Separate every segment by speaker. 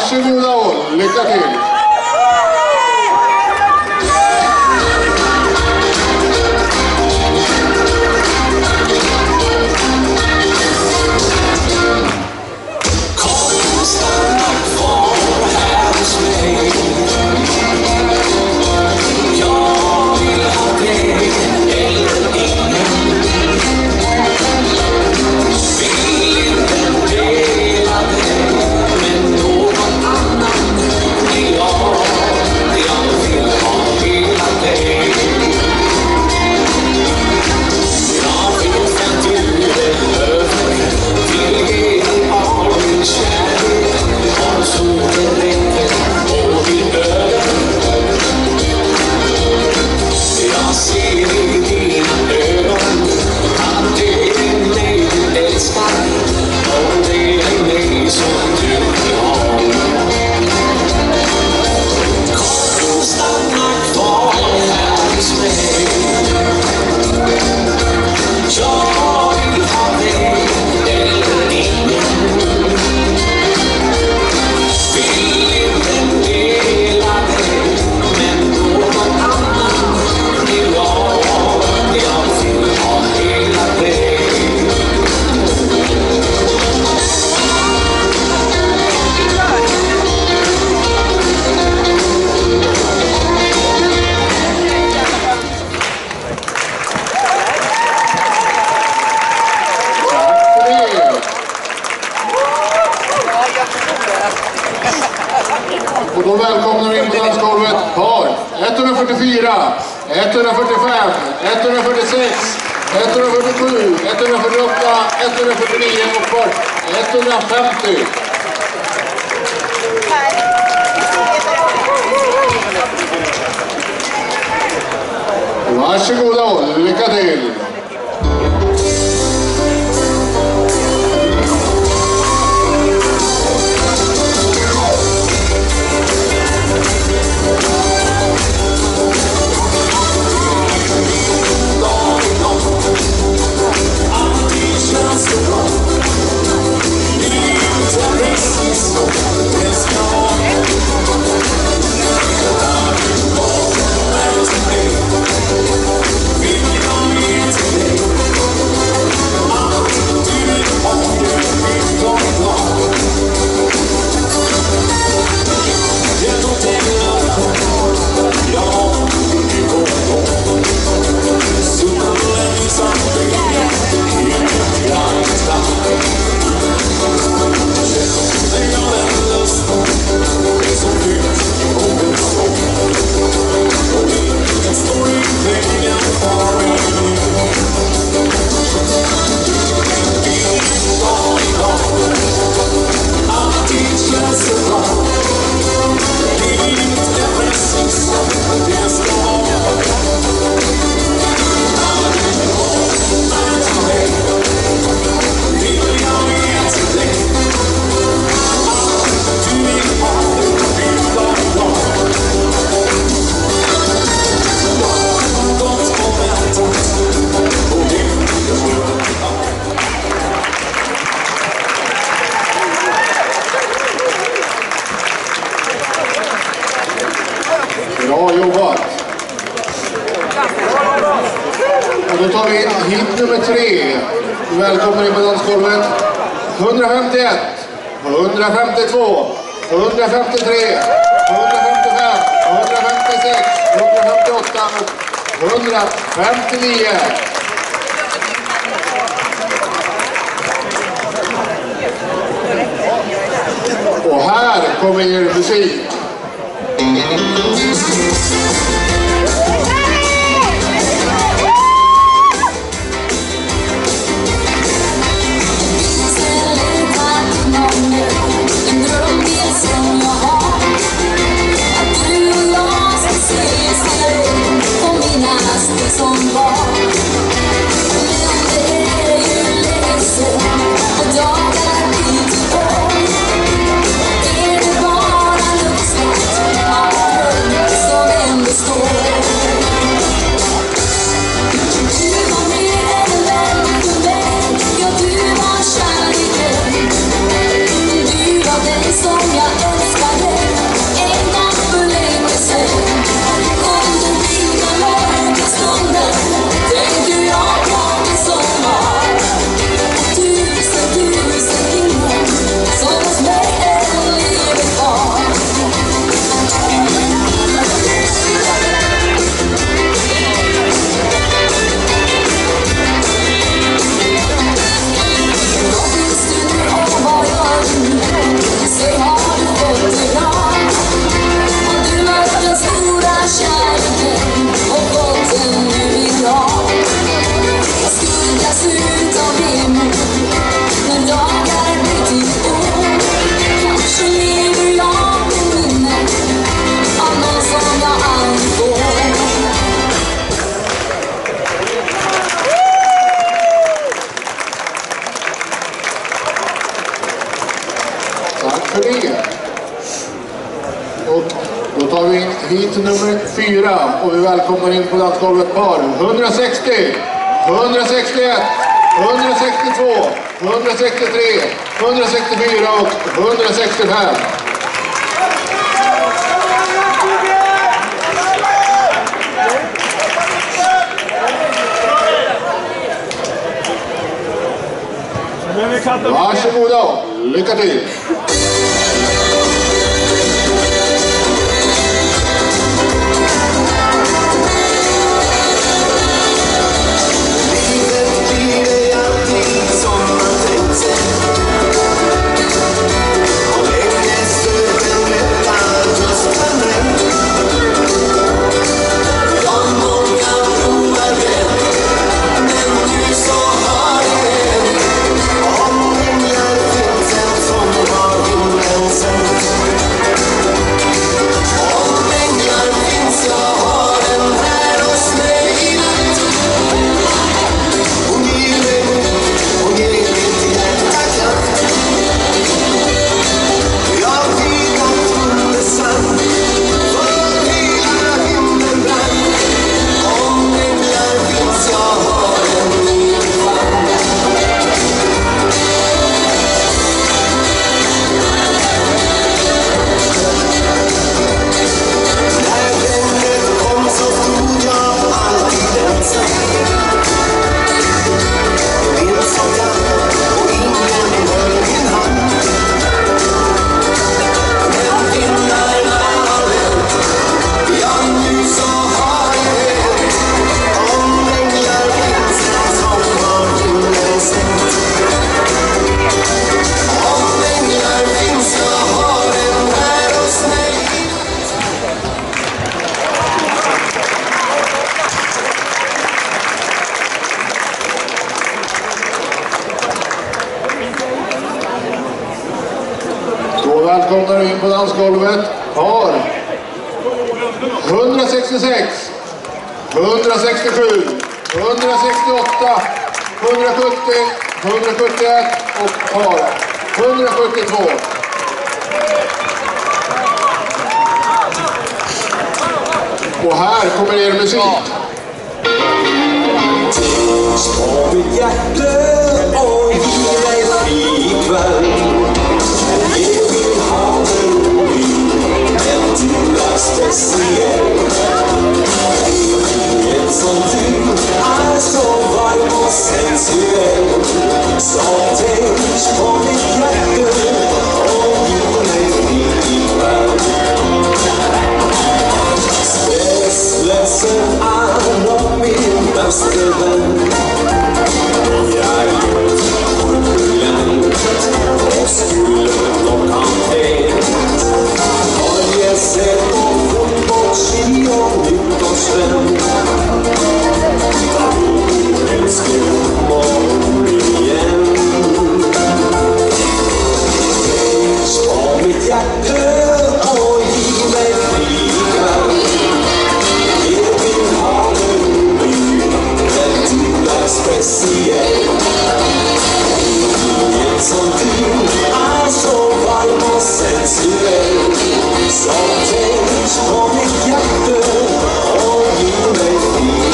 Speaker 1: Varsågoda och lycka till! Och då välkomnar vi in på dansgolvet par 144, 145, 146, 147, 148, 149 och par 150. Varsågoda och lycka till! Bra jobbat! Och då tar vi hit nummer 3. Välkommen in på dansgolvet. 151, 152, 153, 155, 156, 158 och 159. Och här kommer er musik.
Speaker 2: Stå
Speaker 1: för det. Och då tar vi in hit nummer 4 och vi välkomnar in på dansgolvet par 160, 161, 162, 163, 164 och 165. Varsågoda, lycka till! Då välkomnar vi in på dansgolvet par 166, 167, 168, 170, 171 och par 172. Och här kommer er musik.
Speaker 2: På mitt hjärta och ge dig fri ikväll. Jag vill ha en rolig, men du är speciell. Ingen som du är så varm och sensuell. Så tänk på mitt hjärta och ge dig fri ikväll. Stressledsen är nog min bästa vän. Jag är turbulent och skulle klockan ett. Har jag sett på fotbollskil och nyttårsvän. Jag älskar morgon igen. Tänk på mitt hjärta och ge mig fri ikväll. Jag vill ha en rolig, men du är speciell. Ingen som du är så varm och sensuell. Så tänk på mitt hjärta och ge mig fri.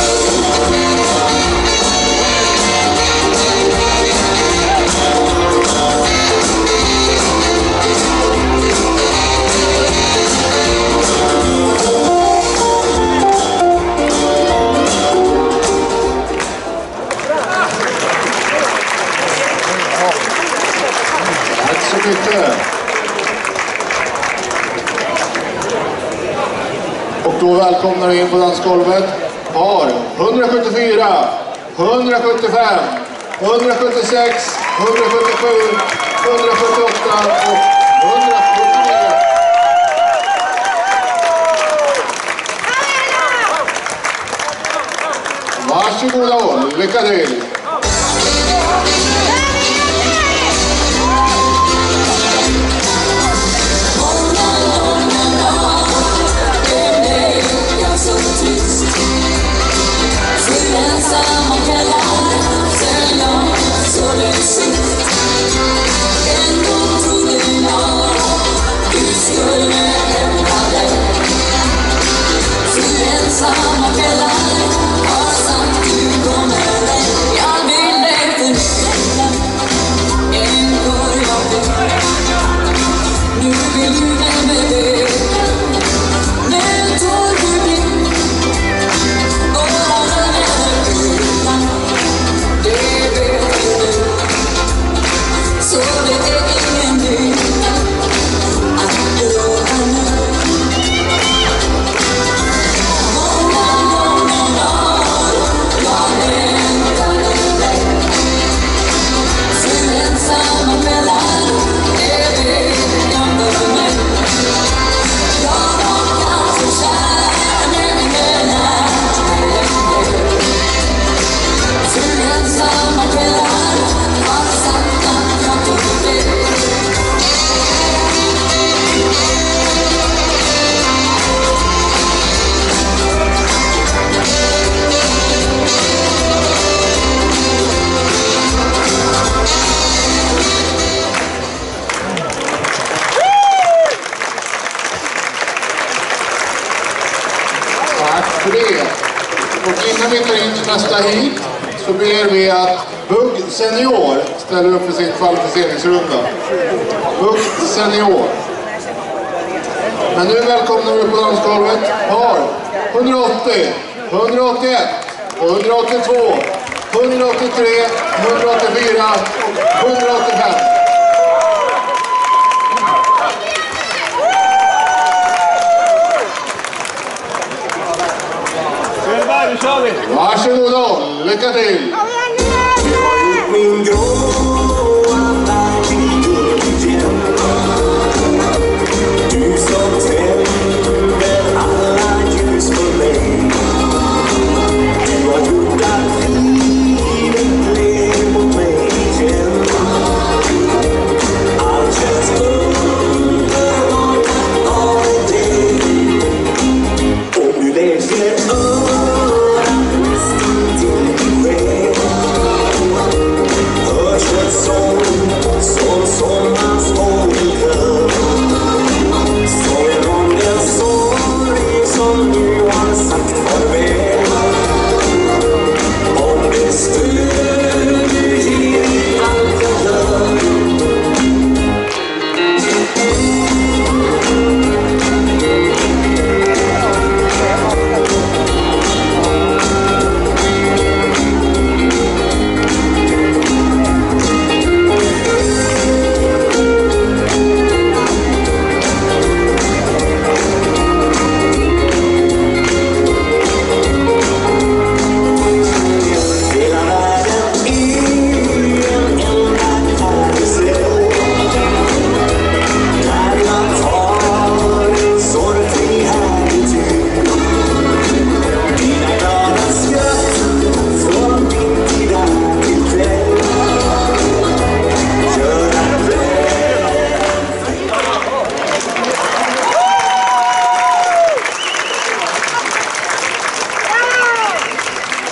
Speaker 1: Tack så mycket. Och då välkomnar vi in på dansgolvet par 174, 175, 176, 177, 178 och 179. Varsågoda, lycka till!
Speaker 3: Ändå trodde jag
Speaker 1: nästa hit så ber vi att Bugg Senior ställer upp för sin kvalificeringsrunda. Bugg Senior. Men nu välkomnar vi på dansgolvet par 180, 181, 182, 183, 184 och 185. Varsågoda, lycka till!
Speaker 2: Min gråa värld i gulden. Du som tänder alla ljus för mig. Du har gjort att livet blev mot mig igen. Allt känns underbart av dig. Om du lägger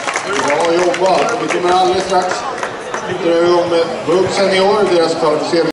Speaker 1: Vi kommer alldeles strax dra igång med Bugg Senior, deras kvalificering.